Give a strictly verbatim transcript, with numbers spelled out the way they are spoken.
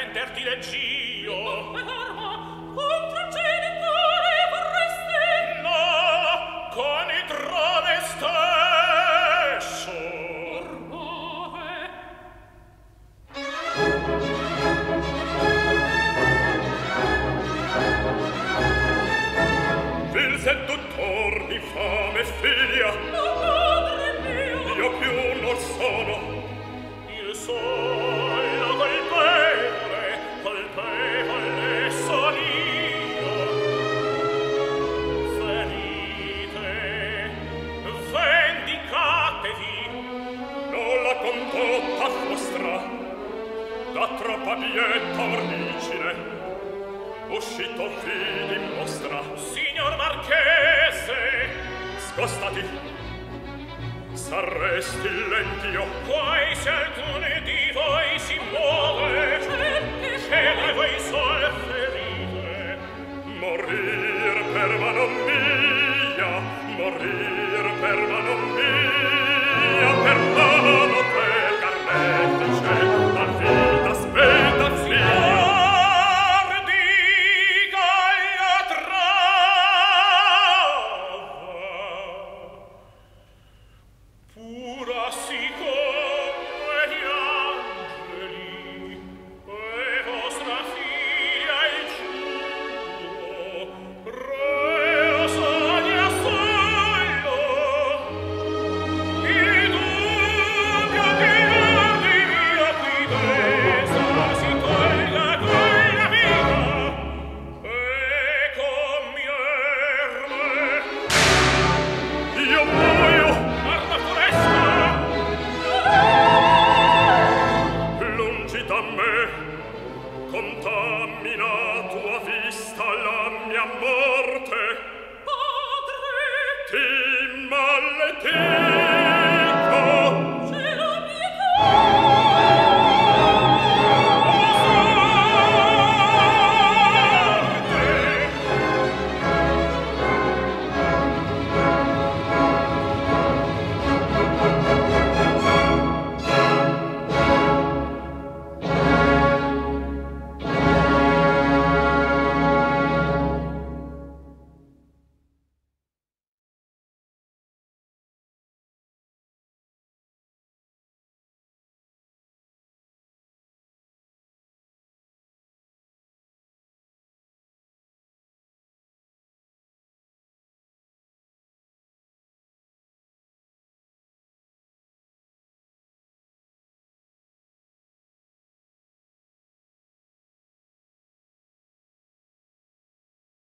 renderti leggio. L'arma contro il genitore vorreste? No, con il trone stesso. Ormai. Vil seduttor di fame figlia, Oh, padre mio! io più non sono. Il solo colpevole, colpevole son io. Venite, vendicatevi. Non la condotta vostra, da troppa bietta origine, uscito fidi mostra. Signor Marchese, scostati, s'arresti l'entio. Poi se alcune di voi si muove, che da voi sol ferite, morir per mano mia, morir per mano mia, per mano per carnefice, la vita spenta zia. Pura siccome gli angeli e vostra figlia il giuro, re sogna solo, il dubbio che ardi mia quietezza si tolga con la vita e con mie erme. Io muoio, arma foresta, lungi da me, contamina tua vista la mia morte. Padre! Ti maledico.